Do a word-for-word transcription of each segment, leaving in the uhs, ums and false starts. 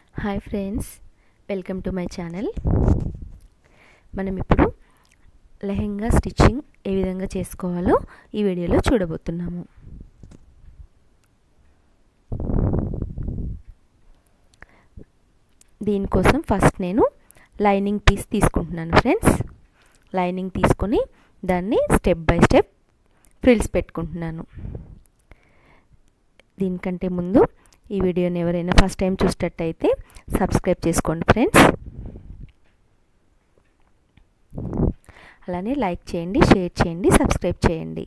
Hi friends, welcome to my channel. మనం ఇప్పుడు lehenga stitching ఏ విధంగా చేసుకోవాలో ఈ వీడియోలో చూడబోతున్నాము. దీనికోసం ఫస్ట్ నేను లైనింగ్ పీస్ తీసుకుంటున్నాను ఫ్రెండ్స్. లైనింగ్ తీసుకొని దాన్ని స్టెప్ బై స్టెప్ ఫ్రిల్స్ పెట్టుకుంటున్నాను. దీనికంటే ముందు ఈ వీడియోని ఎవరైనా ఫస్ట్ టైం చూసేటట్టయితే సబ్స్క్రైబ్ చేసుకోండి ఫ్రెండ్స్. అలానే లైక్ చేయండి, షేర్ చేయండి, సబ్స్క్రైబ్ చేయండి.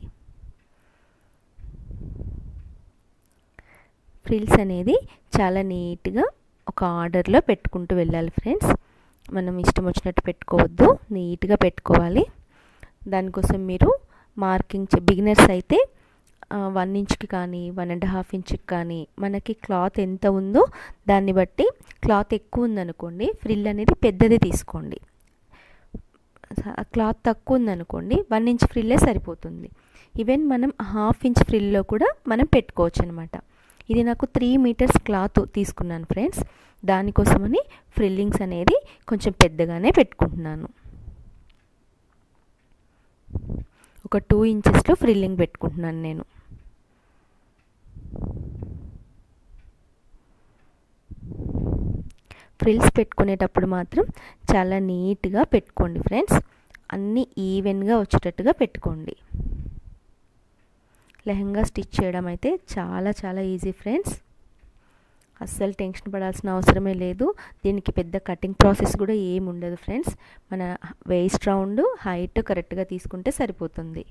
ఫ్రిల్స్ అనేది చాలా నీట్గా ఒక ఆర్డర్లో పెట్టుకుంటూ వెళ్ళాలి ఫ్రెండ్స్. మనం ఇష్టం వచ్చినట్టు పెట్టుకోవద్దు, నీట్గా పెట్టుకోవాలి. దానికోసం మీరు మార్కింగ్ బిగినర్స్ అయితే వన్ ఇంచ్కి కానీ వన్ అండ్ హాఫ్ ఇంచ్కి కానీ మనకి క్లాత్ ఎంత ఉందో దాన్ని బట్టి, క్లాత్ ఎక్కువ ఉందనుకోండి ఫ్రిల్ అనేది పెద్దది తీసుకోండి. క్లాత్ తక్కువ ఉందనుకోండి వన్ ఇంచ్ ఫ్రిల్లే సరిపోతుంది. ఈవెన్ మనం హాఫ్ ఇంచ్ ఫ్రిల్లో కూడా మనం పెట్టుకోవచ్చు అనమాట. ఇది నాకు త్రీ మీటర్స్ క్లాత్ తీసుకున్నాను ఫ్రెండ్స్. దానికోసమని ఫ్రిల్లింగ్స్ అనేది కొంచెం పెద్దగానే పెట్టుకుంటున్నాను. ఒక టూ ఇంచెస్లో ఫ్రిల్లింగ్ పెట్టుకుంటున్నాను నేను. ఫ్రిల్స్ పెట్టుకునేటప్పుడు మాత్రం చాలా నీట్గా పెట్టుకోండి ఫ్రెండ్స్. అన్నీ ఈవెన్గా వచ్చేటట్టుగా పెట్టుకోండి. లెహంగా స్టిచ్ చేయడం అయితే చాలా చాలా ఈజీ ఫ్రెండ్స్. అస్సలు టెన్షన్ పడాల్సిన అవసరమే లేదు. దీనికి పెద్ద కటింగ్ ప్రాసెస్ కూడా ఏమి ఉండదు ఫ్రెండ్స్. మన వేస్ట్ రౌండ్ హైట్ కరెక్ట్గా తీసుకుంటే సరిపోతుంది.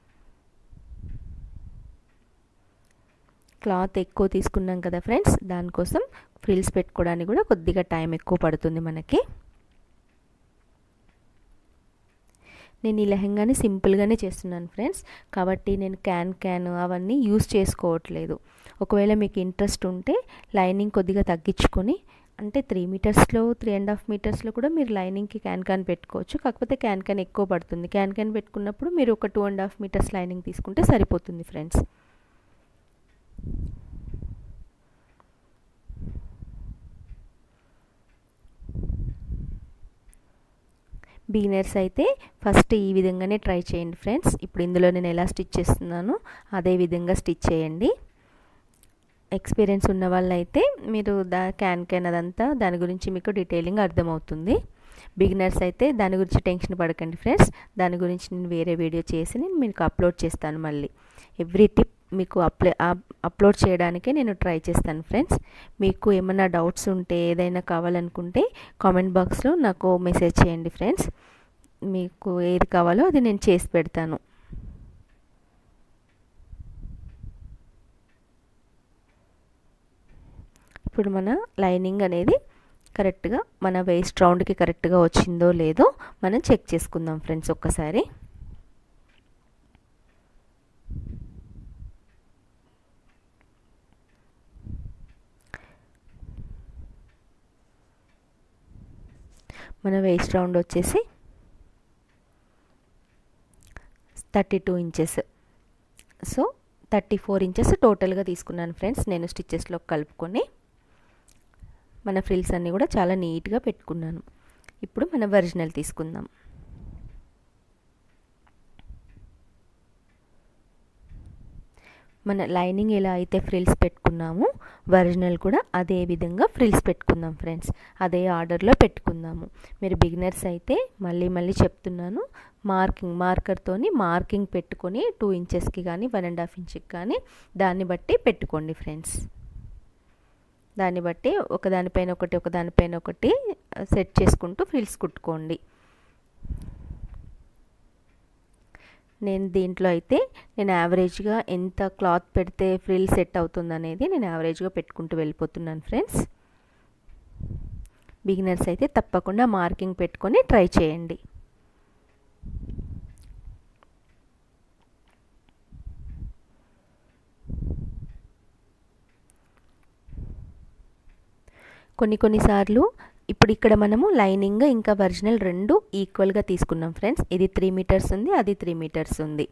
క్లాత్ ఎక్కువ తీసుకున్నాం కదా ఫ్రెండ్స్, దానికోసం ఫ్రిల్స్ పెట్టుకోవడానికి కూడా కొద్దిగా టైం ఎక్కువ పడుతుంది మనకి. నేను ఈ లెహంగాని సింపుల్గానే చేస్తున్నాను ఫ్రెండ్స్, కాబట్టి నేను క్యాన్ క్యాన్ అవన్నీ యూస్ చేసుకోవట్లేదు. ఒకవేళ మీకు ఇంట్రెస్ట్ ఉంటే లైనింగ్ కొద్దిగా తగ్గించుకొని, అంటే త్రీ మీటర్స్లో త్రీ అండ్ హాఫ్ మీటర్స్లో కూడా మీరు లైనింగ్కి క్యాన్ క్యాన్ పెట్టుకోవచ్చు. కాకపోతే క్యాన్ క్యాన్ ఎక్కువ పడుతుంది. క్యాన్ క్యాన్ పెట్టుకున్నప్పుడు మీరు ఒక two and half meters lining తీసుకుంటే సరిపోతుంది ఫ్రెండ్స్. బిగినర్స్ అయితే ఫస్ట్ ఈ విధంగానే ట్రై చేయండి ఫ్రెండ్స్. ఇప్పుడు ఇందులో నేను ఎలా స్టిచ్ చేస్తున్నానో అదే విధంగా స్టిచ్ చేయండి. ఎక్స్పీరియన్స్ ఉన్న వాళ్ళైతే మీరు దా క్యాన్ క్యాన్ అదంతా దాని గురించి మీకు డీటెయిలింగ్ అర్థమవుతుంది. బిగినర్స్ అయితే దాని గురించి టెన్షన్ పడకండి ఫ్రెండ్స్. దాని గురించి నేను వేరే వీడియో చేసి నేను మీకు అప్లోడ్ చేస్తాను. మళ్ళీ ఎవ్రీ టిప్ మీకు అప్లై అప్లోడ్ చేయడానికే నేను ట్రై చేస్తాను ఫ్రెండ్స్. మీకు ఏమైనా డౌట్స్ ఉంటే, ఏదైనా కావాలనుకుంటే కామెంట్ బాక్స్లో నాకు మెసేజ్ చేయండి ఫ్రెండ్స్. మీకు ఏది కావాలో అది నేను చేసి పెడతాను. ఇప్పుడు మన లైనింగ్ అనేది కరెక్ట్గా మన వేస్ట్ రౌండ్కి కరెక్ట్గా వచ్చిందో లేదో మనం చెక్ చేసుకుందాం ఫ్రెండ్స్ ఒక్కసారి. మన వేస్ట్ రౌండ్ వచ్చేసి thirty two inches, so thirty four inches టోటల్గా తీసుకున్నాను ఫ్రెండ్స్ నేను స్టిచ్చెస్లో కలుపుకొని. మన ఫ్రిల్స్ అన్నీ కూడా చాలా నీట్గా పెట్టుకున్నాను. ఇప్పుడు మన ఒరిజినల్ తీసుకుందాం. మన లైనింగ్ ఎలా అయితే ఫ్రిల్స్ పెట్టుకున్నామో ఒరిజినల్ కూడా అదే విధంగా ఫ్రిల్స్ పెట్టుకుందాం ఫ్రెండ్స్. అదే ఆర్డర్లో పెట్టుకుందాము. మీరు బిగినర్స్ అయితే మళ్ళీ మళ్ళీ చెప్తున్నాను, మార్కింగ్ మార్కర్తోని మార్కింగ్ పెట్టుకొని టూ ఇంచెస్కి కానీ వన్ అండ్ హాఫ్ ఇంచ్కి కానీ దాన్ని బట్టి పెట్టుకోండి ఫ్రెండ్స్. దాన్ని బట్టి ఒకదానిపైన ఒకటి ఒకదానిపైన ఒకటి సెట్ చేసుకుంటూ ఫ్రిల్స్ కుట్టుకోండి. నేను దీంట్లో అయితే నేను యావరేజ్గా ఎంత క్లాత్ పెడితే ఫ్రిల్ సెట్ అవుతుంది అనేది నేను యావరేజ్గా పెట్టుకుంటూ వెళ్ళిపోతున్నాను ఫ్రెండ్స్. బిగినర్స్ అయితే తప్పకుండా మార్కింగ్ పెట్టుకొని ట్రై చేయండి. కొన్ని కొన్నిసార్లు ఇప్పుడు ఇక్కడ మనము లైనింగ్ ఇంకా ఒరిజినల్ రెండు ఈక్వల్గా తీసుకున్నాం ఫ్రెండ్స్. ఇది త్రీ మీటర్స్ ఉంది, అది త్రీ మీటర్స్ ఉంది.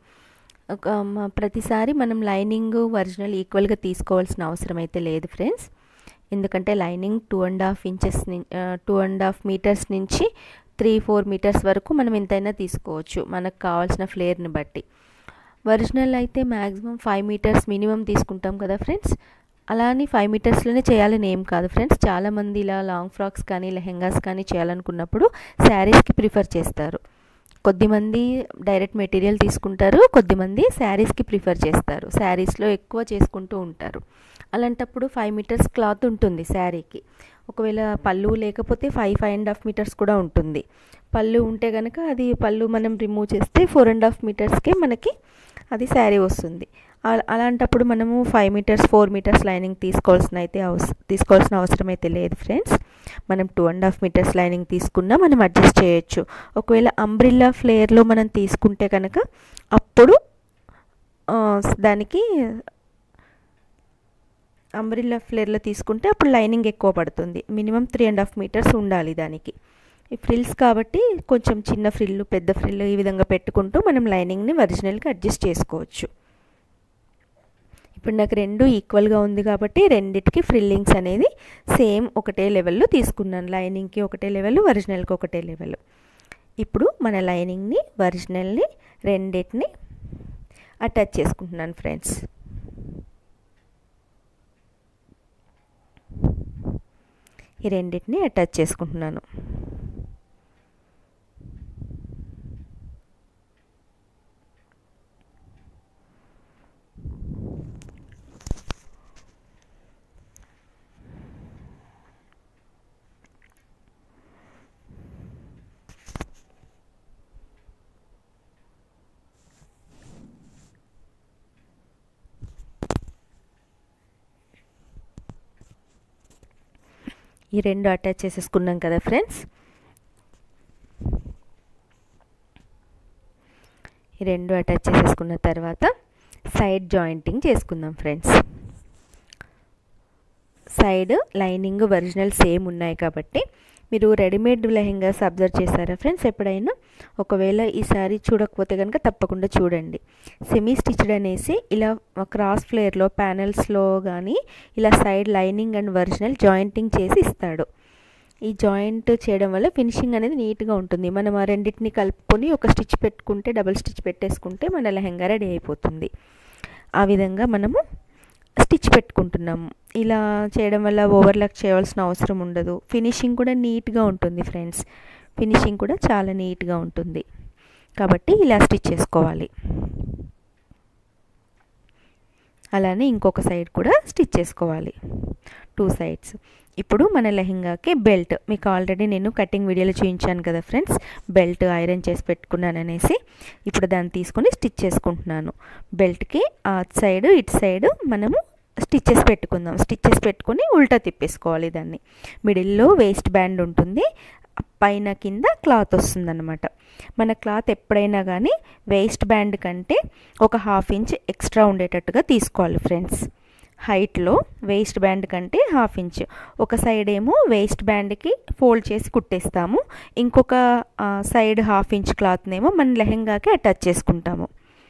ప్రతిసారి మనం లైనింగ్ ఒరిజినల్ ఈక్వల్గా తీసుకోవాల్సిన అవసరం అయితే లేదు ఫ్రెండ్స్. ఎందుకంటే lining two and half inches two and half meters నుంచి త్రీ ఫోర్ మీటర్స్ వరకు మనం ఎంతైనా తీసుకోవచ్చు మనకు కావాల్సిన ఫ్లేర్ని బట్టి. ఒరిజినల్ అయితే మ్యాక్సిమం ఫైవ్ మీటర్స్ మినిమం తీసుకుంటాం కదా ఫ్రెండ్స్. అలా అని ఫైవ్ మీటర్స్లోనే చేయాలని ఏం కాదు ఫ్రెండ్స్. చాలామంది ఇలా లాంగ్ ఫ్రాక్స్ కానీ లెహెంగాస్ కానీ చేయాలనుకున్నప్పుడు శారీస్కి ప్రిఫర్ చేస్తారు. కొద్దిమంది డైరెక్ట్ మెటీరియల్ తీసుకుంటారు, కొద్దిమంది శారీస్కి ప్రిఫర్ చేస్తారు, శారీస్లో ఎక్కువ చేసుకుంటూ ఉంటారు. అలాంటప్పుడు ఫైవ్ మీటర్స్ క్లాత్ ఉంటుంది శారీకి. ఒకవేళ పళ్ళు లేకపోతే five five and half meters కూడా ఉంటుంది. పళ్ళు ఉంటే కనుక అది పళ్ళు మనం రిమూవ్ చేస్తే ఫోర్ అండ్ హాఫ్ మీటర్స్కే మనకి అది శారీ వస్తుంది. అలాంటప్పుడు మనము five meters four meters lining తీసుకోవాల్సిన అయితే అవస తీసుకోవాల్సిన అవసరం అయితే లేదు ఫ్రెండ్స్. మనం two and half meters lining తీసుకున్నా మనం అడ్జస్ట్ చేయొచ్చు. ఒకవేళ అంబ్రిల్లా ఫ్లేర్లో మనం తీసుకుంటే కనుక అప్పుడు దానికి అంబ్రిల్లా ఫ్లేర్లో తీసుకుంటే అప్పుడు లైనింగ్ ఎక్కువ పడుతుంది. Minimum three and half meters ఉండాలి దానికి. ఈ ఫ్రిల్స్ కాబట్టి కొంచెం చిన్న ఫ్రిల్లు పెద్ద ఫ్రిల్లు ఈ విధంగా పెట్టుకుంటూ మనం లైనింగ్ని ఒరిజినల్గా అడ్జస్ట్ చేసుకోవచ్చు. ఇప్పుడు నాకు రెండు ఈక్వల్గా ఉంది కాబట్టి రెండిటికి ఫ్రిల్లింగ్స్ అనేది సేమ్ ఒకటే లెవెల్లో తీసుకున్నాను. లైనింగ్కి ఒకటే లెవెల్, ఒరిజినల్కి ఒకటే లెవెల్. ఇప్పుడు మన లైనింగ్ని ఒరిజినల్ని రెండిటిని అటాచ్ చేసుకుంటున్నాను ఫ్రెండ్స్. ఈ రెండిటిని అటాచ్ చేసుకుంటున్నాను. ఈ రెండు అటాచ్ చేసేసుకున్నాం కదా ఫ్రెండ్స్. ఈ రెండు అటాచ్ చేసేసుకున్న తర్వాత సైడ్ జాయింటింగ్ చేసుకుందాం friends. Side lining original same ఉన్నాయి కాబట్టి మీరు రెడీమేడ్ లెహెంగాస్ అబ్జర్వ్ చేశారా ఫ్రెండ్స్ ఎప్పుడైనా? ఒకవేళ ఈ సారీ చూడకపోతే కనుక తప్పకుండా చూడండి. సెమీ స్టిచ్డ్ అనేసి ఇలా క్రాస్ ఫ్లేర్లో ప్యానెల్స్లో కానీ ఇలా side lining and original jointing చేసి ఇస్తాడు. ఈ జాయింట్ చేయడం వల్ల ఫినిషింగ్ అనేది నీట్గా ఉంటుంది. మనం ఆ రెండింటిని కలుపుకొని ఒక స్టిచ్ పెట్టుకుంటే డబుల్ స్టిచ్ పెట్టేసుకుంటే మన లెహెంగా రెడీ అయిపోతుంది. ఆ విధంగా మనము స్టిచ్ పెట్టుకుంటున్నాము. ఇలా చేయడం వల్ల ఓవర్లాక్ చేయవలసిన అవసరం ఉండదు. ఫినిషింగ్ కూడా నీట్గా ఉంటుంది ఫ్రెండ్స్. ఫినిషింగ్ కూడా చాలా నీట్గా ఉంటుంది కాబట్టి ఇలా స్టిచ్ చేసుకోవాలి. అలానే ఇంకొక సైడ్ కూడా స్టిచ్ చేసుకోవాలి, టూ సైడ్స్. ఇప్పుడు మన లెహెంగాకి బెల్ట్ మీకు ఆల్రెడీ నేను కటింగ్ వీడియోలో చూపించాను కదా ఫ్రెండ్స్, బెల్ట్ ఐరన్ చేసి పెట్టుకున్నాను అనేసి. ఇప్పుడు దాన్ని తీసుకొని స్టిచ్ చేసుకుంటున్నాను. బెల్ట్కి ఆ సైడ్ ఇటు సైడ్ మనము స్టిచ్చెస్ పెట్టుకుందాం. స్టిచ్చెస్ పెట్టుకొని ఉల్టా తిప్పేసుకోవాలి దాన్ని. మిడిల్లో వేస్ట్ బ్యాండ్ ఉంటుంది, పైన కింద క్లాత్ వస్తుందన్నమాట. మన క్లాత్ ఎప్పుడైనా కానీ వేస్ట్ బ్యాండ్ కంటే ఒక హాఫ్ ఇంచ్ ఎక్స్ట్రా ఉండేటట్టుగా తీసుకోవాలి ఫ్రెండ్స్. హైట్లో వేస్ట్ బ్యాండ్ కంటే హాఫ్ ఇంచ్. ఒక సైడ్ ఏమో వేస్ట్ బ్యాండ్కి ఫోల్డ్ చేసి కుట్టేస్తాము, ఇంకొక సైడ్ హాఫ్ ఇంచ్ క్లాత్నేమో మన లెహెంగాకి అటాచ్ చేసుకుంటాము.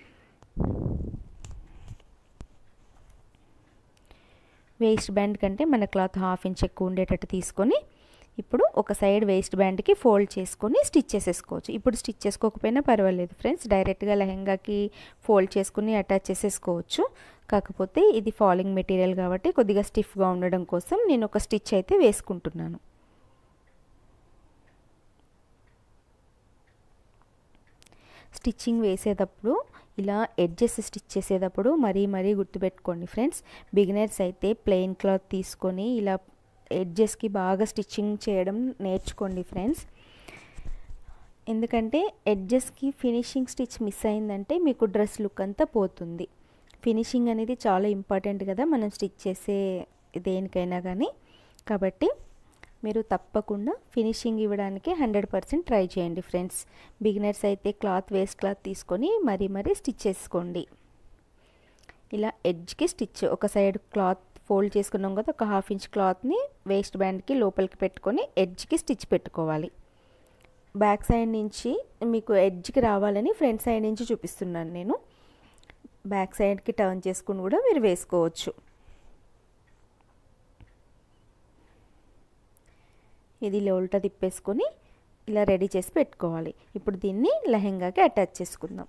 వేస్ట్ బ్యాండ్ కంటే మన క్లాత్ హాఫ్ ఇంచ్ ఎక్కువ ఉండేటట్టు తీసుకొని ఇప్పుడు ఒక సైడ్ వేస్ట్ బ్యాండ్కి ఫోల్డ్ చేసుకొని స్టిచ్ చేసేసుకోవచ్చు. ఇప్పుడు స్టిచ్ చేసుకోకపోయినా పర్వాలేదు ఫ్రెండ్స్, డైరెక్ట్గా లెహెంగాకి ఫోల్డ్ చేసుకుని అటాచ్ చేసేసుకోవచ్చు. కాకపోతే ఇది ఫాలింగ్ మెటీరియల్ కాబట్టి కొద్దిగా స్టిఫ్గా ఉండడం కోసం నేను ఒక స్టిచ్ అయితే వేసుకుంటున్నాను. స్టిచ్చింగ్ వేసేటప్పుడు ఇలా ఎడ్జెస్ స్టిచ్ చేసేటప్పుడు మరీ మరీ గుర్తుపెట్టుకోండి ఫ్రెండ్స్. బిగినర్స్ అయితే ప్లెయిన్ క్లాత్ తీసుకొని ఇలా ఎడ్జెస్కి బాగా స్టిచ్చింగ్ చేయడం నేర్చుకోండి ఫ్రెండ్స్. ఎందుకంటే ఎడ్జెస్కి ఫినిషింగ్ స్టిచ్ మిస్ అయిందంటే మీకు డ్రెస్ లుక్ అంతా పోతుంది. ఫినిషింగ్ అనేది చాలా ఇంపార్టెంట్ కదా మనం స్టిచ్ చేసే దేనికైనా కానీ. కాబట్టి మీరు తప్పకుండా ఫినిషింగ్ ఇవ్వడానికి హండ్రెడ్ పర్సెంట్ ట్రై చేయండి ఫ్రెండ్స్. బిగినర్స్ అయితే క్లాత్ వేస్ట్ క్లాత్ తీసుకొని మరీ మరీ స్టిచ్ చేసుకోండి. ఇలా ఎడ్జ్కి స్టిచ్ ఒక సైడ్ క్లాత్ ఫోల్డ్ చేసుకున్నాం కదా, ఒక హాఫ్ ఇంచ్ క్లాత్ని వేస్ట్ బ్యాండ్కి లోపలికి పెట్టుకొని ఎడ్జ్కి స్టిచ్ పెట్టుకోవాలి. బ్యాక్ సైడ్ నుంచి మీకు ఎడ్జ్కి రావాలని ఫ్రంట్ సైడ్ నుంచి చూపిస్తున్నాను నేను. బ్యాక్ సైడ్కి టర్న్ చేసుకుని కూడా మీరు వేసుకోవచ్చు. ఇది లోల్ట తిప్పేసుకొని ఇలా రెడీ చేసి పెట్టుకోవాలి. ఇప్పుడు దీన్ని లెహెంగాకి అటాచ్ చేసుకుందాం.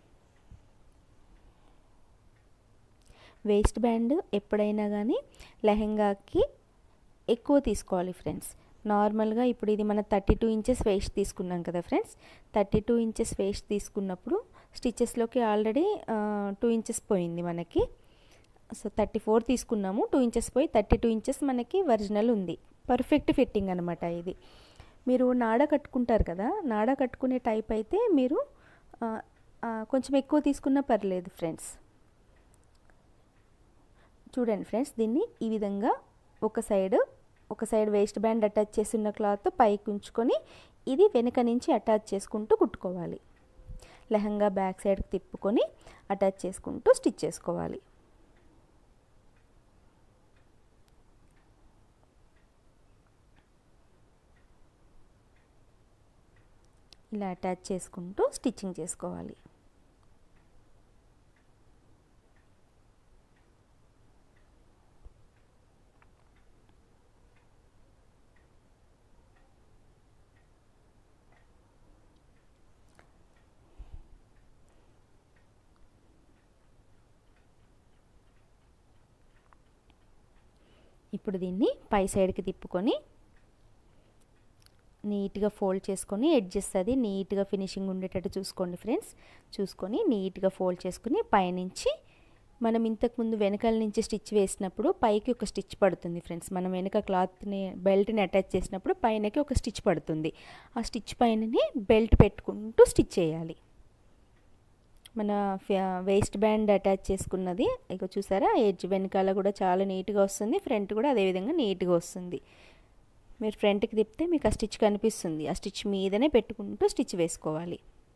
వేస్ట్ బ్యాండ్ ఎప్పుడైనా కానీ లెహెంగాకి ఎక్కువ తీసుకోవాలి ఫ్రెండ్స్. నార్మల్గా ఇప్పుడు ఇది మన థర్టీ టూ ఇంచెస్ వేస్ట్ తీసుకున్నాం కదా friends. Thirty two inches waist తీసుకున్నప్పుడు స్టిచెస్లోకి ఆల్రెడీ టూ ఇంచెస్ పోయింది మనకి. సో థర్టీ ఫోర్ తీసుకున్నాము, టూ ఇంచెస్ పోయి థర్టీ టూ ఇంచెస్ మనకి ఒరిజినల్ ఉంది. పర్ఫెక్ట్ ఫిట్టింగ్ అనమాట ఇది. మీరు నాడ కట్టుకుంటారు కదా, నాడ కట్టుకునే టైప్ అయితే మీరు కొంచెం ఎక్కువ తీసుకున్నా పర్లేదు ఫ్రెండ్స్. చూడండి ఫ్రెండ్స్, దీన్ని ఈ విధంగా ఒక సైడ్ ఒక సైడ్ వేస్ట్ బ్యాండ్ అటాచ్ చేసిన క్లాత్ పైకి ఉంచుకొని ఇది వెనక నుంచి అటాచ్ చేసుకుంటూ కుట్టుకోవాలి. లెహంగా బ్యాక్ సైడ్కి తిప్పుకొని అటాచ్ చేసుకుంటూ స్టిచ్ చేసుకోవాలి. ఇలా అటాచ్ చేసుకుంటూ స్టిచ్చింగ్ చేసుకోవాలి. ఇప్పుడు దీన్ని పై సైడ్కి తిప్పుకొని నీట్గా ఫోల్డ్ చేసుకొని ఎడ్జెస్ అది నీట్గా ఫినిషింగ్ ఉండేటట్టు చూసుకోండి ఫ్రెండ్స్. చూసుకొని నీట్గా ఫోల్డ్ చేసుకుని పైనుంచి మనం ఇంతకుముందు వెనకాల నుంచి స్టిచ్ వేసినప్పుడు పైకి ఒక స్టిచ్ పడుతుంది ఫ్రెండ్స్. మనం వెనక క్లాత్ని బెల్ట్ని అటాచ్ చేసినప్పుడు పైనకి ఒక స్టిచ్ పడుతుంది. ఆ స్టిచ్ పైనని బెల్ట్ పెట్టుకుంటూ స్టిచ్ చేయాలి. మన వేస్ట్ బ్యాండ్ అటాచ్ చేసుకున్నది ఇక చూసారా, ఎడ్జ్ వెనకాల కూడా చాలా నీట్గా వస్తుంది, ఫ్రంట్ కూడా అదేవిధంగా నీట్గా వస్తుంది. మీరు ఫ్రంట్కి తిప్పితే మీకు ఆ స్టిచ్ కనిపిస్తుంది. ఆ స్టిచ్ మీదనే పెట్టుకుంటూ స్టిచ్ వేసుకోవాలి.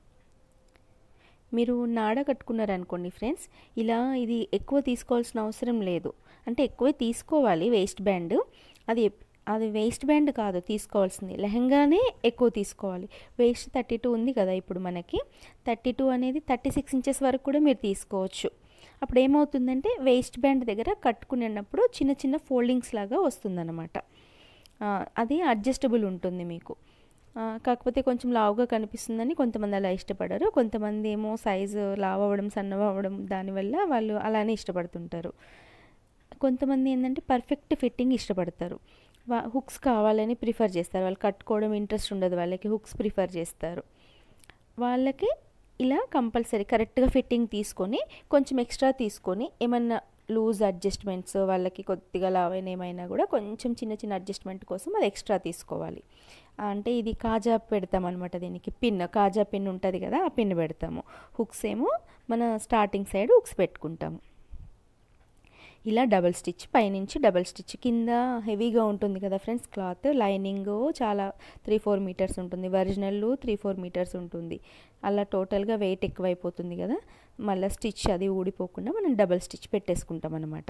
మీరు నాడ కట్టుకున్నారనుకోండి ఫ్రెండ్స్, ఇలా ఇది ఎక్కువ తీసుకోవాల్సిన అవసరం లేదు. అంటే ఎక్కువ తీసుకోవాలి వేస్ట్ బ్యాండ్, అది అది వేస్ట్ బ్యాండ్ కాదు తీసుకోవాల్సింది, లెహంగానే ఎక్కువ తీసుకోవాలి. వేస్ట్ థర్టీ టూ ఉంది కదా ఇప్పుడు మనకి, థర్టీ టూ అనేది థర్టీ సిక్స్ ఇంచెస్ వరకు కూడా మీరు తీసుకోవచ్చు. అప్పుడు ఏమవుతుందంటే వేస్ట్ బ్యాండ్ దగ్గర కట్టుకునేటప్పుడు చిన్న చిన్న ఫోల్డింగ్స్ లాగా వస్తుందన్నమాట. అది అడ్జస్టబుల్ ఉంటుంది మీకు. కాకపోతే కొంచెం లావుగా కనిపిస్తుందని కొంతమంది అలా ఇష్టపడరు. కొంతమంది ఏమో సైజు లావు అవ్వడం సన్నవ అవ్వడం దానివల్ల వాళ్ళు అలానే ఇష్టపడుతుంటారు. కొంతమంది ఏంటంటే పర్ఫెక్ట్ ఫిట్టింగ్ ఇష్టపడతారు, వా హుక్స్ కావాలని ప్రిఫర్ చేస్తారు. వాళ్ళు కట్టుకోవడం ఇంట్రెస్ట్ ఉండదు వాళ్ళకి, హుక్స్ ప్రిఫర్ చేస్తారు. వాళ్ళకి ఇలా కంపల్సరీ కరెక్ట్గా ఫిట్టింగ్ తీసుకొని కొంచెం ఎక్స్ట్రా తీసుకొని ఏమన్నా లూజ్ అడ్జస్ట్మెంట్స్ వాళ్ళకి కొద్దిగా లావైన ఏమైనా కూడా కొంచెం చిన్న చిన్న అడ్జస్ట్మెంట్ కోసం అది ఎక్స్ట్రా తీసుకోవాలి. అంటే ఇది కాజా పెడతాం అనమాట, దీనికి పిన్ కాజా పిన్ ఉంటుంది కదా, ఆ పిన్ పెడతాము. హుక్స్ ఏమో మన స్టార్టింగ్ సైడ్ హుక్స్ పెట్టుకుంటాము. ఇలా డబల్ స్టిచ్ పైనుంచి డబల్ స్టిచ్. కింద హెవీగా ఉంటుంది కదా ఫ్రెండ్స్ క్లాత్, లైనింగ్ చాలా త్రీ ఫోర్ మీటర్స్ ఉంటుంది, ఒరిజినల్ త్రీ ఫోర్ మీటర్స్ ఉంటుంది. అలా టోటల్గా వెయిట్ ఎక్కువైపోతుంది కదా, మళ్ళీ స్టిచ్ అది ఊడిపోకుండా మనం డబల్ స్టిచ్ పెట్టేసుకుంటాం అన్నమాట.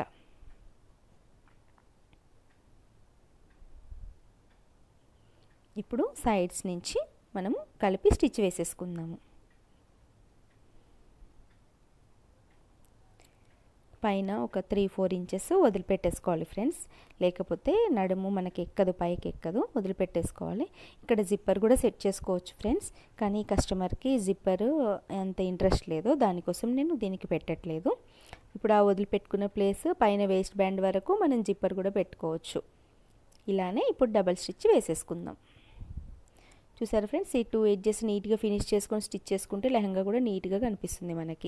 ఇప్పుడు సైడ్స్ నుంచి మనము కలిపి స్టిచ్ వేసేసుకుందాము. పైన ఒక త్రీ ఫోర్ ఇంచెస్ వదిలిపెట్టేసుకోవాలి ఫ్రెండ్స్, లేకపోతే నడుము మనకి ఎక్కదు, పైకి ఎక్కదు, వదిలిపెట్టేసుకోవాలి. ఇక్కడ జిప్పర్ కూడా సెట్ చేసుకోవచ్చు ఫ్రెండ్స్, కానీ కస్టమర్కి జిప్పర్ అంత ఇంట్రెస్ట్ లేదు, దానికోసం నేను దీనికి పెట్టట్లేదు. ఇప్పుడు ఆ వదిలిపెట్టుకున్న ప్లేస్ పైన వేస్ట్ బ్యాండ్ వరకు మనం జిప్పర్ కూడా పెట్టుకోవచ్చు. ఇలానే ఇప్పుడు డబల్ స్టిచ్ వేసేసుకుందాం. చూసారా ఫ్రెండ్స్, ఈ టూ ఎడ్జెస్ నీట్గా ఫినిష్ చేసుకొని స్టిచ్ చేసుకుంటే లెహంగా కూడా నీట్గా కనిపిస్తుంది మనకి.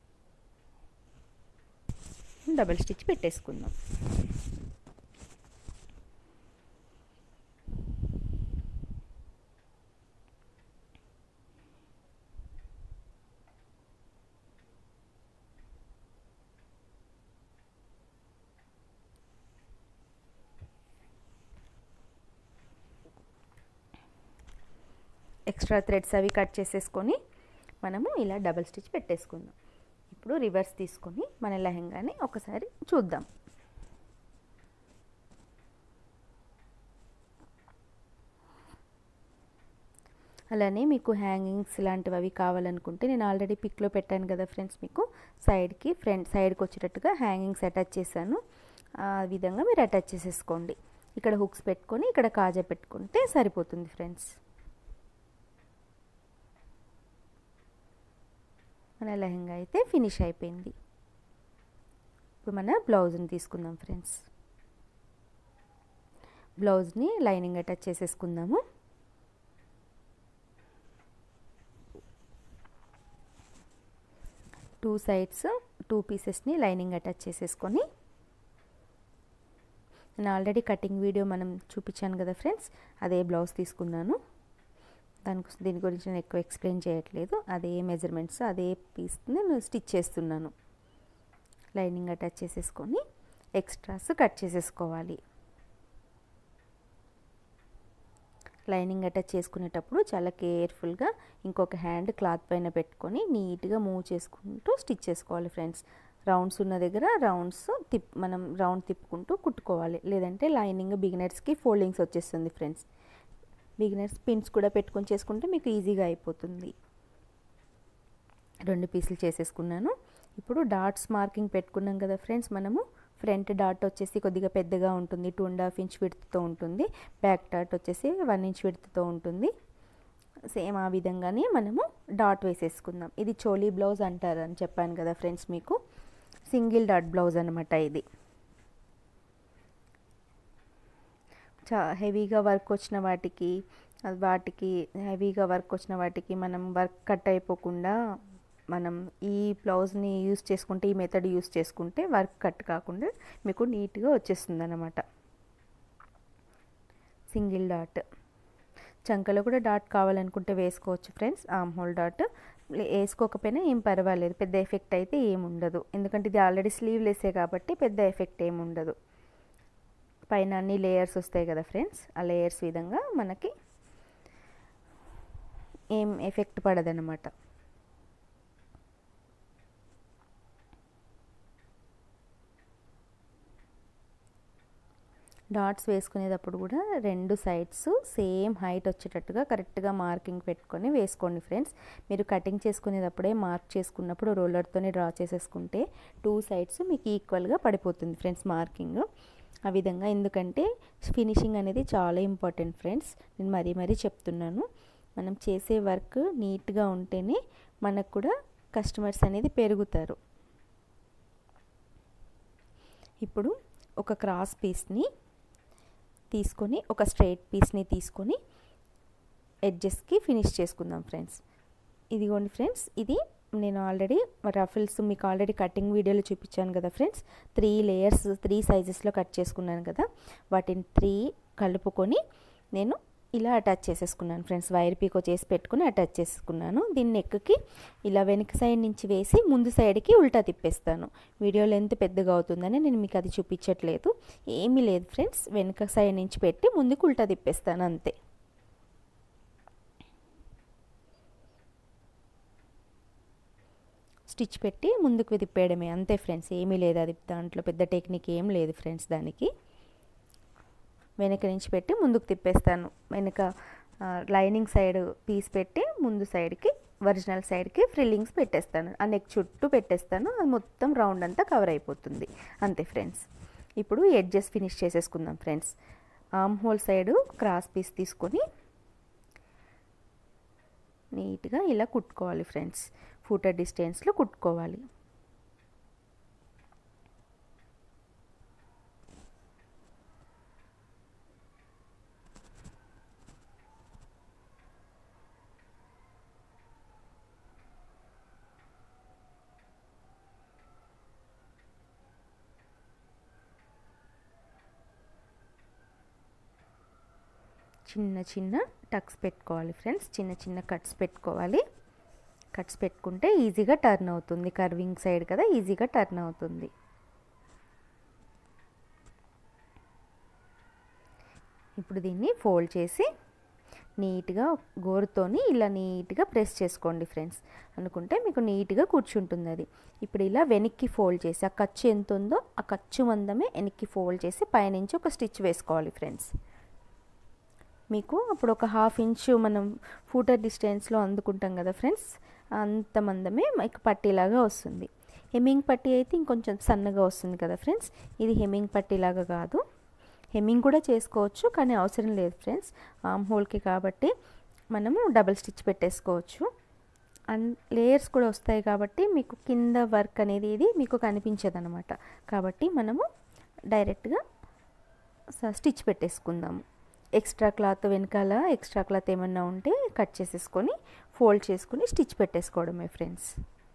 డబల్ స్టిచ్ పెట్టేసుకుందాం. ఎక్స్ట్రా థ్రెడ్స్ అవి కట్ చేసేసుకొని మనము ఇలా డబల్ స్టిచ్ పెట్టేసుకుందాం. ఇప్పుడు రివర్స్ తీసుకొని మన లెహంగాని ఒకసారి చూద్దాం. అలానే మీకు హ్యాంగింగ్స్ లాంటివి అవి కావాలనుకుంటే నేను ఆల్రెడీ పిక్లో పెట్టాను కదా ఫ్రెండ్స్, మీకు సైడ్కి ఫ్రంట్ సైడ్కి వచ్చేటట్టుగా హ్యాంగింగ్స్ అటాచ్ చేశాను. ఆ విధంగా మీరు అటాచ్ చేసేసుకోండి. ఇక్కడ హుక్స్ పెట్టుకొని ఇక్కడ కాజా పెట్టుకుంటే సరిపోతుంది ఫ్రెండ్స్. మన లెహంగా అయితే ఫినిష్ అయిపోయింది. ఇప్పుడు మన బ్లౌజ్ని తీసుకుందాం ఫ్రెండ్స్. బ్లౌజ్ని లైనింగ్ అటాచ్ చేసేసుకుందాము. టూ సైడ్స్ టూ పీసెస్ని లైనింగ్ అటాచ్ చేసేసుకొని, నేను ఆల్రెడీ కటింగ్ వీడియో మనం చూపించాను కదా ఫ్రెండ్స్, అదే బ్లౌజ్ తీసుకున్నాను. దానికి దీని గురించి నేను ఎక్కువ ఎక్స్ప్లెయిన్ చేయట్లేదు. అదే మెజర్మెంట్స్ అదే పీస్ని నేను స్టిచ్ చేస్తున్నాను. లైనింగ్ అటాచ్ చేసేసుకొని ఎక్స్ట్రాస్ కట్ చేసేసుకోవాలి. లైనింగ్ అటాచ్ చేసుకునేటప్పుడు చాలా కేర్ఫుల్గా ఇంకొక హ్యాండ్ క్లాత్ పైన పెట్టుకొని నీట్గా మూవ్ చేసుకుంటూ స్టిచ్ చేసుకోవాలి ఫ్రెండ్స్. రౌండ్స్ ఉన్న దగ్గర రౌండ్స్ తిప్ మనం రౌండ్ తిప్పుకుంటూ కుట్టుకోవాలి, లేదంటే లైనింగ్ బిగినర్స్కి ఫోల్డింగ్స్ వచ్చేస్తుంది ఫ్రెండ్స్. బిగినర్స్ పిన్స్ కూడా పెట్టుకొని చేసుకుంటే మీకు ఈజీగా అయిపోతుంది. రెండు పీసులు చేసేసుకున్నాను. ఇప్పుడు డాట్స్ మార్కింగ్ పెట్టుకున్నాం కదా ఫ్రెండ్స్, మనము ఫ్రంట్ డాట్ వచ్చేసి కొద్దిగా పెద్దగా ఉంటుంది, టూ అండ్ హాఫ్ ఇంచ్ విడ్త్తో ఉంటుంది. బ్యాక్ డాట్ వచ్చేసి వన్ ఇంచ్ విడ్త్తో ఉంటుంది. సేమ్ ఆ విధంగానే మనము డాట్ వేసేసుకుందాం. ఇది చోలీ బ్లౌజ్ అంటారు అని చెప్పాను కదా ఫ్రెండ్స్ మీకు. సింగిల్ డాట్ బ్లౌజ్ అనమాట ఇది. చా హెవీగా వర్క్ వచ్చిన వాటికి వాటికి హెవీగా వర్క్ వచ్చిన వాటికి మనం వర్క్ కట్ అయిపోకుండా మనం ఈ బ్లౌజ్ని యూస్ చేసుకుంటే, ఈ మెథడ్ యూస్ చేసుకుంటే వర్క్ కట్ కాకుండా మీకు నీట్గా వచ్చేస్తుంది అన్నమాట. Single dot. చంకలో కూడా డాట్ కావాలనుకుంటే వేసుకోవచ్చు ఫ్రెండ్స్. ఆర్మ్ హోల్ డాట్ వేసుకోకపోయినా ఏం పర్వాలేదు, పెద్ద ఎఫెక్ట్ అయితే ఏమి ఉండదు. ఎందుకంటే ఇది ఆల్రెడీ స్లీవ్లెస్సే కాబట్టి పెద్ద ఎఫెక్ట్ ఏమి ఉండదు. పైన అన్ని లేయర్స్ వస్తాయి కదా ఫ్రెండ్స్, ఆ లేయర్స్ విధంగా మనకి ఏం ఎఫెక్ట్ పడదన్నమాట. డాట్స్ వేసుకునేటప్పుడు కూడా రెండు సైడ్స్ సేమ్ హైట్ వచ్చేటట్టుగా కరెక్ట్గా మార్కింగ్ పెట్టుకొని వేసుకోండి ఫ్రెండ్స్. మీరు కటింగ్ చేసుకునేటప్పుడే మార్క్ చేసుకున్నప్పుడు రోలర్తోనే డ్రా చేసేసుకుంటే టూ సైడ్స్ మీకు ఈక్వల్గా పడిపోతుంది ఫ్రెండ్స్ మార్కింగ్. ఆ విధంగా, ఎందుకంటే ఫినిషింగ్ అనేది చాలా ఇంపార్టెంట్ ఫ్రెండ్స్. నేను మరీ మరీ చెప్తున్నాను. మనం చేసే వర్క్ నీట్గా ఉంటేనే మనకు కూడా కస్టమర్స్ అనేది పెరుగుతారు. ఇప్పుడు ఒక క్రాస్ పీస్ని తీసుకొని ఒక స్ట్రైట్ పీస్ని తీసుకొని ఎడ్జెస్కి ఫినిష్ చేసుకుందాం ఫ్రెండ్స్. ఇదిగోండి ఫ్రెండ్స్, ఇది నేను ఆల్రెడీ రఫిల్స్ మీకు ఆల్రెడీ కటింగ్ వీడియోలో చూపించాను కదా ఫ్రెండ్స్. త్రీ లేయర్స్ త్రీ సైజెస్లో కట్ చేసుకున్నాను కదా, వాటిని త్రీ కలుపుకొని నేను ఇలా అటాచ్ చేసేసుకున్నాను ఫ్రెండ్స్. వైర్ పీకో చేసి పెట్టుకుని అటాచ్ చేసుకున్నాను. దీన్ని నెక్కి ఇలా వెనక సైడ్ నుంచి వేసి ముందు సైడ్కి ఉల్టా తిప్పేస్తాను. వీడియో లెంత్ పెద్దగా అవుతుందని నేను మీకు అది చూపించట్లేదు. ఏమీ లేదు ఫ్రెండ్స్, వెనక సైడ్ నుంచి పెట్టి ముందుకు ఉల్టా తిప్పేస్తాను అంతే. స్టిచ్ పెట్టి ముందుకు తిప్పేయడమే అంతే ఫ్రెండ్స్, ఏమీ లేదు. అది దాంట్లో పెద్ద టెక్నిక్ ఏం లేదు ఫ్రెండ్స్. దానికి వెనక నుంచి పెట్టి ముందుకు తిప్పేస్తాను. వెనక లైనింగ్ సైడ్ పీస్ పెట్టి ముందు సైడ్కి ఒరిజినల్ సైడ్కి ఫ్రిల్లింగ్స్ పెట్టేస్తాను. ఆ నెక్ చుట్టూ పెట్టేస్తాను. అది మొత్తం రౌండ్ అంతా కవర్ అయిపోతుంది అంతే ఫ్రెండ్స్. ఇప్పుడు ఎడ్జెస్ ఫినిష్ చేసేసుకుందాం friends. Arm hole side cross piece తీసుకొని నీట్గా ఇలా కుట్టుకోవాలి ఫ్రెండ్స్. ఫూటర్ డిస్టెన్స్లో కుట్టుకోవాలి. చిన్న చిన్న టక్స్ పెట్టుకోవాలి ఫ్రెండ్స్. చిన్న చిన్న కట్స్ పెట్టుకోవాలి. కట్స్ పెట్టుకుంటే ఈజీగా టర్న్ అవుతుంది. కర్వింగ్ సైడ్ కదా, ఈజీగా టర్న్ అవుతుంది. ఇప్పుడు దీన్ని ఫోల్డ్ చేసి నీట్గా గోరుతోని ఇలా నీట్గా ప్రెస్ చేసుకోండి ఫ్రెండ్స్. అనుకుంటే మీకు నీట్గా కూర్చుంటుంది అది. ఇప్పుడు ఇలా వెనక్కి ఫోల్డ్ చేసి ఆ ఖర్చు ఎంత ఉందో ఆ ఖర్చు మందమే వెనక్కి ఫోల్డ్ చేసి పైనుంచి ఒక స్టిచ్ వేసుకోవాలి ఫ్రెండ్స్. మీకు అప్పుడు ఒక హాఫ్ ఇంచు మనం ఫూటర్ డిస్టెన్స్లో అందుకుంటాం కదా ఫ్రెండ్స్, అంత మందమే మీకు పట్టీలాగా వస్తుంది. హెమ్మింగ్ పట్టీ అయితే ఇంకొంచెం సన్నగా వస్తుంది కదా ఫ్రెండ్స్. ఇది హెమ్మింగ్ పట్టీలాగా కాదు. హెమ్మింగ్ కూడా చేసుకోవచ్చు, కానీ అవసరం లేదు ఫ్రెండ్స్, ఆర్మ్ హోల్కి కాబట్టి మనము డబల్ స్టిచ్ పెట్టేసుకోవచ్చు. అండ్ లేయర్స్ కూడా వస్తాయి కాబట్టి మీకు కింద వర్క్ అనేది ఇది మీకు కనిపించదు అనమాట. కాబట్టి మనము డైరెక్ట్గా స్టిచ్ పెట్టేసుకుందాము. ఎక్స్ట్రా క్లాత్ వెనకాల ఎక్స్ట్రా క్లాత్ ఏమన్నా ఉంటే కట్ చేసేసుకొని ఫోల్డ్ చేసుకొని స్టిచ్ పెట్టేసుకోవడమే ఫ్రెండ్స్.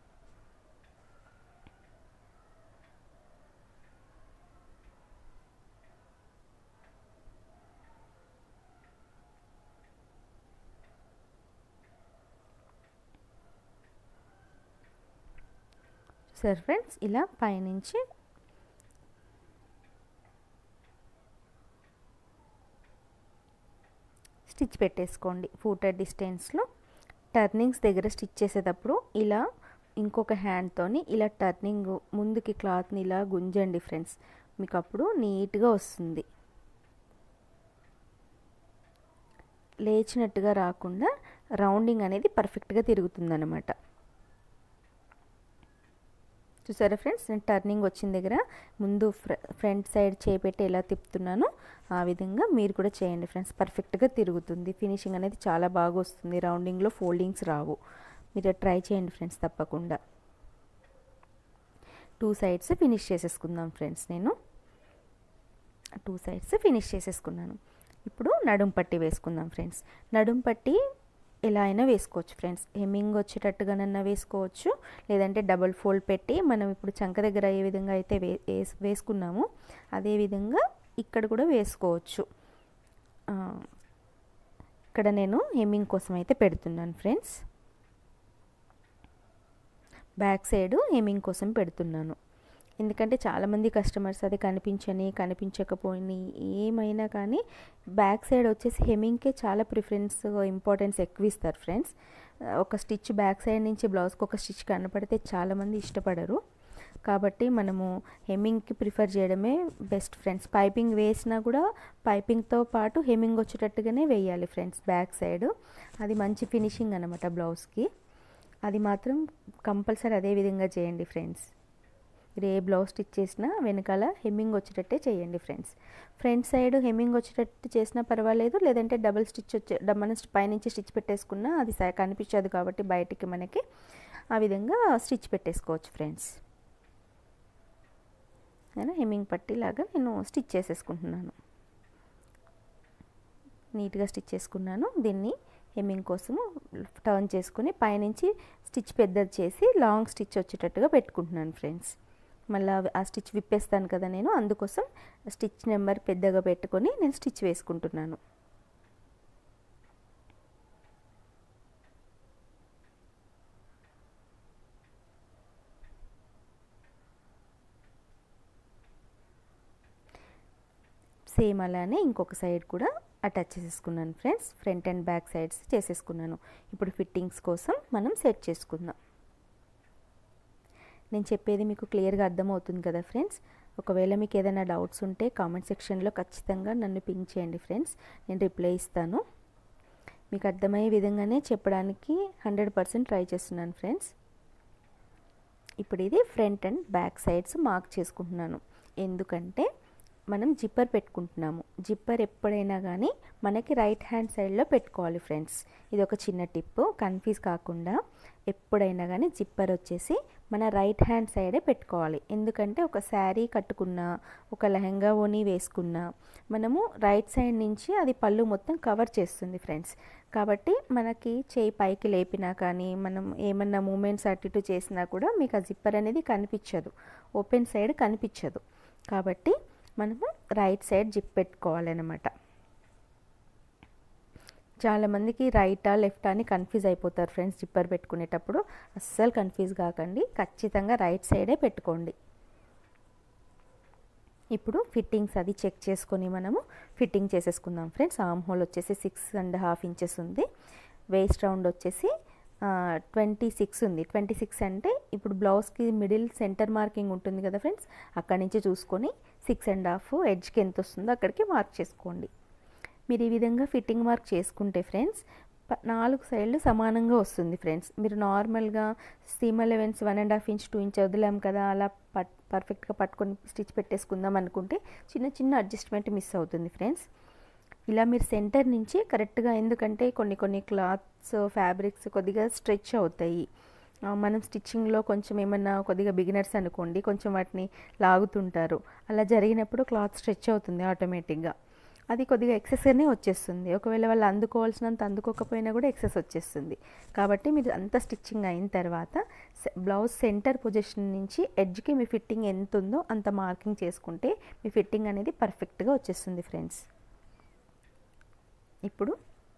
సరే ఫ్రెండ్స్, ఇలా పైనుంచి స్టిచ్ పెట్టేసుకోండి. ఫూటర్ డిస్టెన్స్లో టర్నింగ్స్ దగ్గర స్టిచ్ చేసేటప్పుడు ఇలా ఇంకొక హ్యాండ్తోని ఇలా టర్నింగ్ ముందుకి క్లాత్ని ఇలా గుంజండి ఫ్రెండ్స్, మీకు అప్పుడు నీట్గా వస్తుంది. లేచినట్టుగా రాకుండా రౌండింగ్ అనేది పర్ఫెక్ట్గా తిరుగుతుంది అన్నమాట. చూసారా ఫ్రెండ్స్, నేను టర్నింగ్ వచ్చిన దగ్గర ముందు ఫ్ర ఫ్రంట్ సైడ్ చేపెట్టి ఎలా తిప్పుతున్నానో ఆ విధంగా మీరు కూడా చేయండి ఫ్రెండ్స్. పర్ఫెక్ట్గా తిరుగుతుంది, ఫినిషింగ్ అనేది చాలా బాగా వస్తుంది, రౌండింగ్లో ఫోల్డింగ్స్ రావు. మీరు ట్రై చేయండి ఫ్రెండ్స్ తప్పకుండా. టూ సైడ్స్ ఫినిష్ చేసేసుకుందాం ఫ్రెండ్స్. నేను టూ సైడ్స్ ఫినిష్ చేసేసుకున్నాను. ఇప్పుడు నడుం పట్టి వేసుకుందాం ఫ్రెండ్స్. నడుం పట్టి ఎలా అయినా వేసుకోవచ్చు ఫ్రెండ్స్, హెమ్మింగ్ వచ్చేటట్టుగానన్నా వేసుకోవచ్చు, లేదంటే డబల్ ఫోల్డ్ పెట్టి మనం ఇప్పుడు చంక దగ్గర ఏ విధంగా అయితే వే వేసుకున్నామో అదేవిధంగా ఇక్కడ కూడా వేసుకోవచ్చు. ఇక్కడ నేను హెమ్మింగ్ కోసం అయితే పెడుతున్నాను ఫ్రెండ్స్, బ్యాక్ సైడ్ హెమ్మింగ్ కోసం పెడుతున్నాను. ఎందుకంటే చాలామంది కస్టమర్స్ అది కనిపించని కనిపించకపోయి ఏమైనా కానీ బ్యాక్ సైడ్ వచ్చేసి హెమ్మింగ్కే చాలా ప్రిఫరెన్స్ ఇంపార్టెన్స్ ఎక్కువ ఇస్తారు ఫ్రెండ్స్. ఒక స్టిచ్ బ్యాక్ సైడ్ నుంచి బ్లౌజ్కి ఒక స్టిచ్ కనపడితే చాలామంది ఇష్టపడరు. కాబట్టి మనము హెమ్మింగ్కి ప్రిఫర్ చేయడమే బెస్ట్ ఫ్రెండ్స్. పైపింగ్ వేసినా కూడా పైపింగ్తో పాటు హెమ్మింగ్ వచ్చేటట్టుగానే వేయాలి ఫ్రెండ్స్ బ్యాక్ సైడ్. అది మంచి ఫినిషింగ్ అనమాట బ్లౌజ్కి. అది మాత్రం కంపల్సరీ అదే విధంగా చేయండి ఫ్రెండ్స్. మీరు ఏ బ్లౌజ్ స్టిచ్ చేసినా వెనకాల హెమ్మింగ్ వచ్చేటట్టే చేయండి ఫ్రెండ్స్. ఫ్రంట్ సైడ్ హెమ్మింగ్ వచ్చేటట్టు చేసినా పర్వాలేదు, లేదంటే డబుల్ స్టిచ్ వచ్చే మనం పైనుంచి స్టిచ్ పెట్టేసుకున్నా అది కనిపించదు కాబట్టి బయటికి మనకి ఆ విధంగా స్టిచ్ పెట్టేసుకోవచ్చు ఫ్రెండ్స్. నేను హెమ్మింగ్ పట్టిలాగా నేను స్టిచ్ చేసేసుకుంటున్నాను, నీట్గా స్టిచ్ చేసుకున్నాను. దీన్ని హెమ్మింగ్ కోసము టర్న్ చేసుకుని పైనుంచి స్టిచ్ పెద్దది చేసి లాంగ్ స్టిచ్ వచ్చేటట్టుగా పెట్టుకుంటున్నాను ఫ్రెండ్స్. మళ్ళీ ఆ స్టిచ్ విప్పేస్తాను కదా నేను, అందుకోసం స్టిచ్ నెంబర్ పెద్దగా పెట్టుకొని నేను స్టిచ్ వేసుకుంటున్నాను. సేమ్ అలానే ఇంకొక సైడ్ కూడా అటాచ్ చేసేసుకున్నాను friends. Front and back sides చేసేసుకున్నాను. ఇప్పుడు ఫిట్టింగ్స్ కోసం మనం సెట్ చేసుకుందాం. నేను చెప్పేది మీకు క్లియర్గా అర్థమవుతుంది కదా ఫ్రెండ్స్. ఒకవేళ మీకు ఏదైనా డౌట్స్ ఉంటే కామెంట్ సెక్షన్లో ఖచ్చితంగా నన్ను పింక్ చేయండి ఫ్రెండ్స్, నేను రిప్లై ఇస్తాను. మీకు అర్థమయ్యే విధంగానే చెప్పడానికి హండ్రెడ్ పర్సెంట్ ట్రై చేస్తున్నాను ఫ్రెండ్స్. ఇప్పుడు ఇది front and back sides mark చేసుకుంటున్నాను. ఎందుకంటే మనం జిప్పర్ పెట్టుకుంటున్నాము. జిప్పర్ ఎప్పుడైనా కానీ మనకి రైట్ హ్యాండ్ సైడ్లో పెట్టుకోవాలి ఫ్రెండ్స్. ఇది ఒక చిన్న టిప్, కన్ఫ్యూజ్ కాకుండా ఎప్పుడైనా కానీ జిప్పర్ వచ్చేసి మన రైట్ హ్యాండ్ సైడే పెట్టుకోవాలి. ఎందుకంటే ఒక శారీ కట్టుకున్నా ఒక లెహంగా ఓని వేసుకున్నా మనము రైట్ సైడ్ నుంచి అది పళ్ళు మొత్తం కవర్ చేస్తుంది ఫ్రెండ్స్. కాబట్టి మనకి చేయి పైకి లేపినా కానీ మనం ఏమన్నా మూమెంట్స్ అటు ఇటు చేసినా కూడా మీకు ఆ జిప్పర్ అనేది కనిపించదు, ఓపెన్ సైడ్ కనిపించదు. కాబట్టి మనము రైట్ సైడ్ జిప్ పెట్టుకోవాలన్నమాట. చాలామందికి రైటా లెఫ్టా అని కన్ఫ్యూజ్ అయిపోతారు ఫ్రెండ్స్. జిప్పర్ పెట్టుకునేటప్పుడు అస్సలు కన్ఫ్యూజ్ కాకండి, ఖచ్చితంగా రైట్ సైడే పెట్టుకోండి. ఇప్పుడు ఫిట్టింగ్స్ అది చెక్ చేసుకొని మనము ఫిట్టింగ్ చేసేసుకుందాం ఫ్రెండ్స్. ఆర్మ్ హోల్ వచ్చేసి సిక్స్ అండ్ హాఫ్ ఇంచెస్ ఉంది, వేస్ట్ రౌండ్ వచ్చేసి ట్వంటీ సిక్స్ ఉంది. ట్వంటీ సిక్స్ అంటే ఇప్పుడు బ్లౌజ్కి మిడిల్ సెంటర్ మార్కింగ్ ఉంటుంది కదా ఫ్రెండ్స్, అక్కడి నుంచి చూసుకొని సిక్స్ అండ్ హాఫ్ ఎడ్జ్కి ఎంత వస్తుందో అక్కడికి మార్క్ చేసుకోండి. మీరు ఈ విధంగా ఫిట్టింగ్ మార్క్ చేసుకుంటే ఫ్రెండ్స్ నాలుగు సైడ్లు సమానంగా వస్తుంది ఫ్రెండ్స్. మీరు నార్మల్గా seam allowance one and half inch two inch వదిలాం కదా, అలా పట్ పర్ఫెక్ట్గా పట్టుకొని స్టిచ్ పెట్టేసుకుందాం అనుకుంటే చిన్న చిన్న అడ్జస్ట్మెంట్ మిస్ అవుతుంది ఫ్రెండ్స్. ఇలా మీరు సెంటర్ నుంచి కరెక్ట్గా, ఎందుకంటే కొన్ని కొన్ని క్లాత్స్ ఫ్యాబ్రిక్స్ కొద్దిగా స్ట్రెచ్ అవుతాయి. మనం స్టిచ్చింగ్లో కొంచెం ఏమన్నా కొద్దిగా బిగినర్స్ అనుకోండి, కొంచెం వాటిని లాగుతుంటారు. అలా జరిగినప్పుడు క్లాత్ స్ట్రెచ్ అవుతుంది ఆటోమేటిక్గా. అది కొద్దిగా ఎక్సెస్గానే వచ్చేస్తుంది. ఒకవేళ వాళ్ళు అందుకోవాల్సినంత అందుకోకపోయినా కూడా ఎక్సెస్ వచ్చేస్తుంది. కాబట్టి మీరు అంత స్టిచ్చింగ్ అయిన తర్వాత బ్లౌజ్ సెంటర్ పొజిషన్ నుంచి ఎడ్జ్కి మీ ఫిట్టింగ్ ఎంత ఉందో అంత మార్కింగ్ చేసుకుంటే మీ ఫిట్టింగ్ అనేది పర్ఫెక్ట్గా వచ్చేస్తుంది ఫ్రెండ్స్. ఇప్పుడు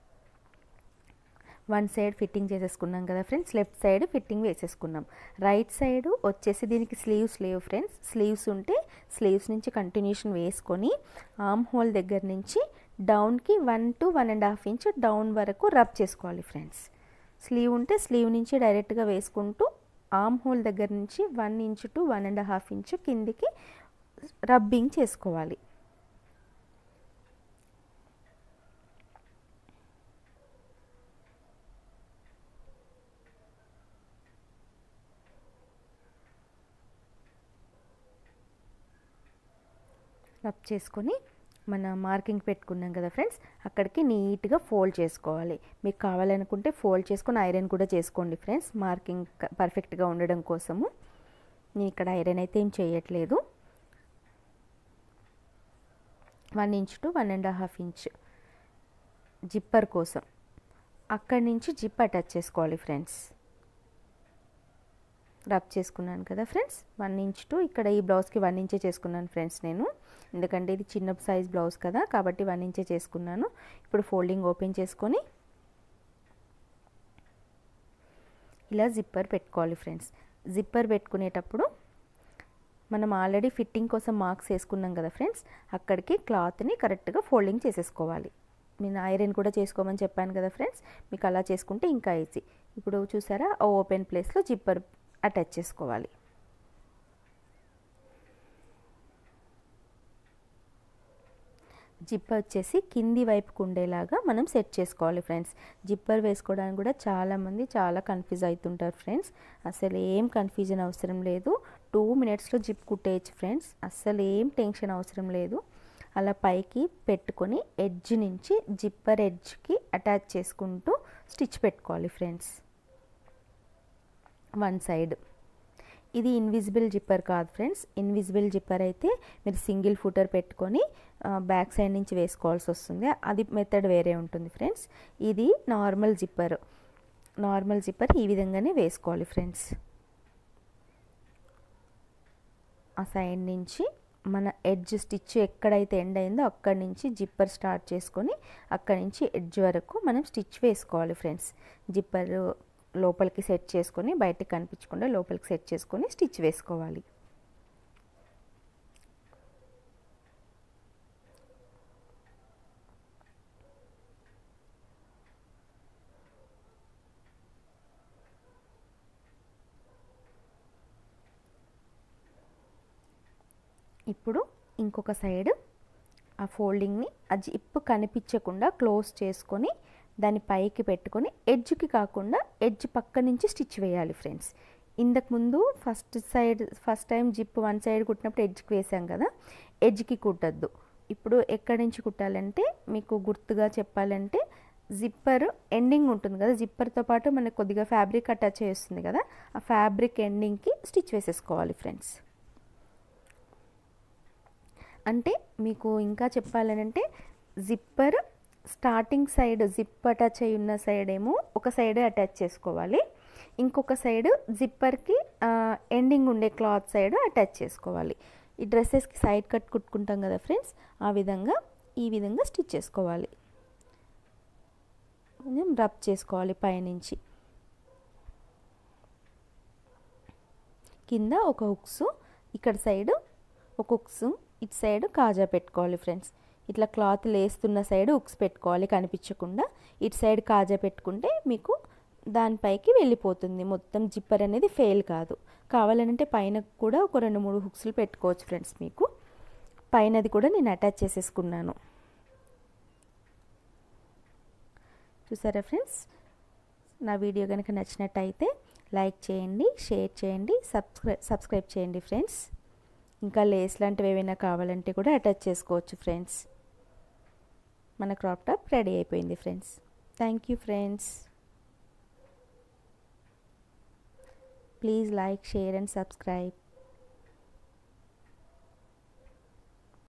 వన్ సైడ్ ఫిట్టింగ్ చేసేసుకున్నాం కదా ఫ్రెండ్స్, లెఫ్ట్ సైడ్ ఫిట్టింగ్ వేసేసుకున్నాం. రైట్ సైడ్ వచ్చేసి దీనికి స్లీవ్స్ లేవు ఫ్రెండ్స్. స్లీవ్స్ ఉంటే స్లీవ్స్ నుంచి కంటిన్యూషన్ వేసుకొని ఆర్మ్ హోల్ దగ్గర నుంచి డౌన్కి one to one and half inch down వరకు రబ్ చేసుకోవాలి ఫ్రెండ్స్. స్లీవ్ ఉంటే స్లీవ్ నుంచి డైరెక్ట్గా వేసుకుంటూ ఆర్మ్ హోల్ దగ్గర నుంచి one inch to one and half inch కిందికి రబ్బింగ్ చేసుకోవాలి. రబ్ చేసుకొని మన మార్కింగ్ పెట్టుకున్నాం కదా ఫ్రెండ్స్, అక్కడికి నీట్గా ఫోల్డ్ చేసుకోవాలి. మీకు కావాలనుకుంటే ఫోల్డ్ చేసుకొని ఐరన్ కూడా చేసుకోండి ఫ్రెండ్స్, మార్కింగ్ పర్ఫెక్ట్గా ఉండడం కోసము. నేను ఇక్కడ ఐరన్ అయితే ఏం చేయట్లేదు. One inch to one and half inch zipper కోసం అక్కడి నుంచి జిప్ అటాచ్ చేసుకోవాలి ఫ్రెండ్స్. రబ్ చేసుకున్నాను కదా ఫ్రెండ్స్, వన్ ఇంచ్ టు ఇక్కడ ఈ బ్లౌజ్కి వన్ ఇంచే చేసుకున్నాను ఫ్రెండ్స్ నేను, ఎందుకంటే ఇది చిన్న సైజ్ బ్లౌజ్ కదా కాబట్టి వన్ ఇంచే చేసుకున్నాను. ఇప్పుడు ఫోల్డింగ్ ఓపెన్ చేసుకొని ఇలా జిప్పర్ పెట్టుకోవాలి ఫ్రెండ్స్. జిప్పర్ పెట్టుకునేటప్పుడు మనం ఆల్రెడీ ఫిట్టింగ్ కోసం మార్క్స్ వేసుకున్నాం కదా ఫ్రెండ్స్, అక్కడికి క్లాత్ని కరెక్ట్గా ఫోల్డింగ్ చేసేసుకోవాలి. నేను ఐరన్ కూడా చేసుకోమని చెప్పాను కదా ఫ్రెండ్స్, మీకు అలా చేసుకుంటే ఇంకా ఈజీ. ఇప్పుడు చూసారా, ఓపెన్ ప్లేస్లో జిప్పర్ అటాచ్ చేసుకోవాలి. జిప్ వచ్చేసి కింది వైపుకు ఉండేలాగా మనం సెట్ చేసుకోవాలి ఫ్రెండ్స్. జిప్పర్ వేసుకోవడానికి కూడా చాలామంది చాలా కన్ఫ్యూజ్ అవుతుంటారు ఫ్రెండ్స్. అసలు ఏం కన్ఫ్యూజన్ అవసరం లేదు, టూ మినిట్స్లో జిప్ కుట్టేయచ్చు ఫ్రెండ్స్. అస్సలు ఏం టెన్షన్ అవసరం లేదు. అలా పైకి పెట్టుకొని ఎడ్జ్ నుంచి జిప్పర్ ఎడ్జ్కి అటాచ్ చేసుకుంటూ స్టిచ్ పెట్టుకోవాలి ఫ్రెండ్స్. వన్ సైడ్ ఇది ఇన్విజిబుల్ జిప్పర్ కాదు ఫ్రెండ్స్. ఇన్విజిబుల్ జిప్పర్ అయితే మీరు సింగిల్ ఫుటర్ పెట్టుకొని బ్యాక్ సైడ్ నుంచి వేసుకోవాల్సి వస్తుంది, అది మెథడ్ వేరే ఉంటుంది ఫ్రెండ్స్. ఇది నార్మల్ జిప్పర్. నార్మల్ జిప్పర్ ఈ విధంగానే వేసుకోవాలి ఫ్రెండ్స్. ఆ సైడ్ నుంచి మన ఎడ్జ్ స్టిచ్ ఎక్కడైతే ఎండ్ అయిందో అక్కడి నుంచి జిప్పర్ స్టార్ట్ చేసుకొని అక్కడి నుంచి ఎడ్జ్ వరకు మనం స్టిచ్ వేసుకోవాలి ఫ్రెండ్స్. జిప్పర్ లోపలికి సెట్ చేసుకొని బయటికి కనిపించకుండా లోపలికి సెట్ చేసుకొని స్టిచ్ వేసుకోవాలి. ఇప్పుడు ఇంకొక సైడ్ ఆ ఫోల్డింగ్ని ఆ జిప్ కనిపించకుండా క్లోజ్ చేసుకొని దాన్ని పైకి పెట్టుకొని ఎడ్జ్కి కాకుండా ఎడ్జ్ పక్క నుంచి స్టిచ్ వేయాలి ఫ్రెండ్స్. ఇంతకు ముందు first side first time zip one side కుట్టినప్పుడు ఎడ్జ్కి వేసాం కదా, ఎడ్జ్కి కుట్టద్దు. ఇప్పుడు ఎక్కడి నుంచి కుట్టాలంటే మీకు గుర్తుగా చెప్పాలంటే జిప్పర్ ఎండింగ్ ఉంటుంది కదా, జిప్పర్తో పాటు మనకు కొద్దిగా ఫ్యాబ్రిక్ అటాచ్ చేస్తుంది కదా, ఆ ఫ్యాబ్రిక్ ఎండింగ్కి స్టిచ్ వేసేసుకోవాలి ఫ్రెండ్స్. అంటే మీకు ఇంకా చెప్పాలనంటే zipper starting side zip attach అయి ఉన్న సైడ్ ఏమో ఒక సైడే అటాచ్ చేసుకోవాలి, ఇంకొక సైడ్ జిప్పర్కి ఎండింగ్ ఉండే క్లాత్ సైడ్ అటాచ్ చేసుకోవాలి. ఈ డ్రెస్సెస్కి సైడ్ కట్ కుట్టుకుంటాం కదా ఫ్రెండ్స్, ఆ విధంగా ఈ విధంగా స్టిచ్ చేసుకోవాలి. కొంచెం రబ్ చేసుకోవాలి పైనుంచి. కింద ఒక హుక్స్, ఇక్కడ సైడ్ ఒక హుక్స్, ఇటు సైడ్ కాజా పెట్టుకోవాలి ఫ్రెండ్స్. ఇట్లా క్లాత్ లేస్తున్న సైడ్ హుక్స్ పెట్టుకోవాలి కనిపించకుండా, ఇటు సైడ్ కాజా పెట్టుకుంటే మీకు దానిపైకి వెళ్ళిపోతుంది, మొత్తం జిప్పర్ అనేది ఫెయిల్ కాదు. కావాలంటే పైన కూడా ఒక రెండు మూడు హుక్స్లు పెట్టుకోవచ్చు ఫ్రెండ్స్. మీకు పైనది కూడా నేను అటాచ్ చేసేసుకున్నాను. చూసారా ఫ్రెండ్స్, నా వీడియో కనుక నచ్చినట్టయితే లైక్ చేయండి, షేర్ చేయండి, సబ్స్క్రై సబ్స్క్రైబ్ చేయండి ఫ్రెండ్స్. ఇంకా లేస్ లాంటివి ఏమైనా కావాలంటే కూడా అటాచ్ చేసుకోవచ్చు ఫ్రెండ్స్. మన క్రాప్ టాప్ రెడీ అయిపోయింది friends. Thank you friends. Please like, share and subscribe.